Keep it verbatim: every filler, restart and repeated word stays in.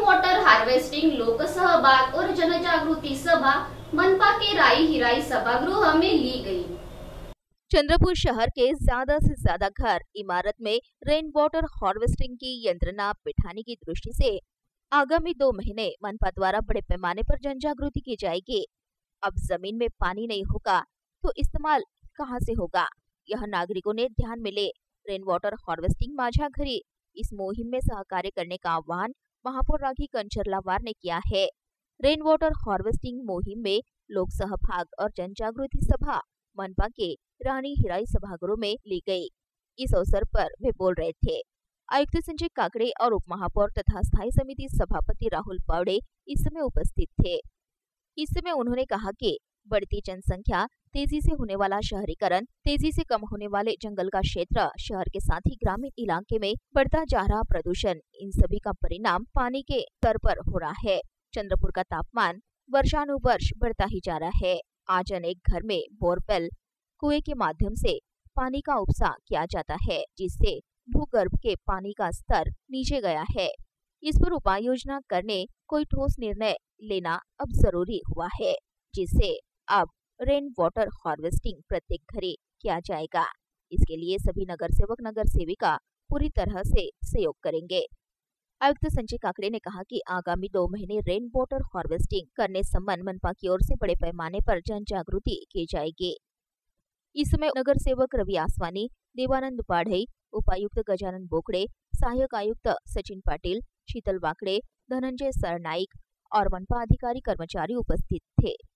Water harvesting लोक सहभाग और जनजागृति सभा मनपा के राई हिराई सभागृह में ली गई। चंद्रपुर शहर के ज्यादा से ज्यादा घर इमारत में रेन वाटर हार्वेस्टिंग की यंत्रणा बिठाने की दृष्टि से आगामी दो महीने मनपा द्वारा बड़े पैमाने पर जनजागृति की जाएगी। अब जमीन में पानी नहीं होगा तो इस्तेमाल कहां से होगा, यह नागरिकों ने ध्यान में ले रेन वाटर हार्वेस्टिंग माझा घरी इस मुहिम में सहकार्य करने का आह्वान महापौर राघी कंचरलावार ने किया है। रेन वाटर हार्वेस्टिंग मुहिम में लोक सहभाग और जनजागृति सभा मनपा के रानी हिराई सभागृह में ली गई। इस अवसर पर वे बोल रहे थे। आयुक्त संजय काकड़े और उप महापौर तथा स्थायी समिति सभापति राहुल पावड़े इस समय उपस्थित थे। इस समय उन्होंने कहा कि बढ़ती जनसंख्या, तेजी से होने वाला शहरीकरण, तेजी से कम होने वाले जंगल का क्षेत्र, शहर के साथ ही ग्रामीण इलाके में बढ़ता जा रहा प्रदूषण, इन सभी का परिणाम पानी के स्तर पर हो रहा है। चंद्रपुर का तापमान वर्षानुवर्ष बढ़ता ही जा रहा है। आज अनेक घर में बोरवेल कुएं के माध्यम से पानी का उपसा किया जाता है, जिससे भूगर्भ के पानी का स्तर नीचे गया है। इस पर उपाय योजना करने कोई ठोस निर्णय लेना अब जरूरी हुआ है, जिससे अब रेन वाटर हार्वेस्टिंग प्रत्येक घरे किया जाएगा। इसके लिए सभी नगर सेवक नगर सेविका पूरी तरह से सहयोग करेंगे। आयुक्त संजय काकड़े ने कहा कि आगामी दो महीने रेन वाटर हार्वेस्टिंग करने संबंध मनपा की ओर से बड़े पैमाने पर जन जागृति की जाएगी। इस समय नगर सेवक रवि आसवानी, देवानंद पाढ़ई, उपायुक्त गजानन बोकड़े, सहायक आयुक्त सचिन पाटिल, शीतल वाकड़े, धनंजय सरनाइक और मनपा अधिकारी कर्मचारी उपस्थित थे।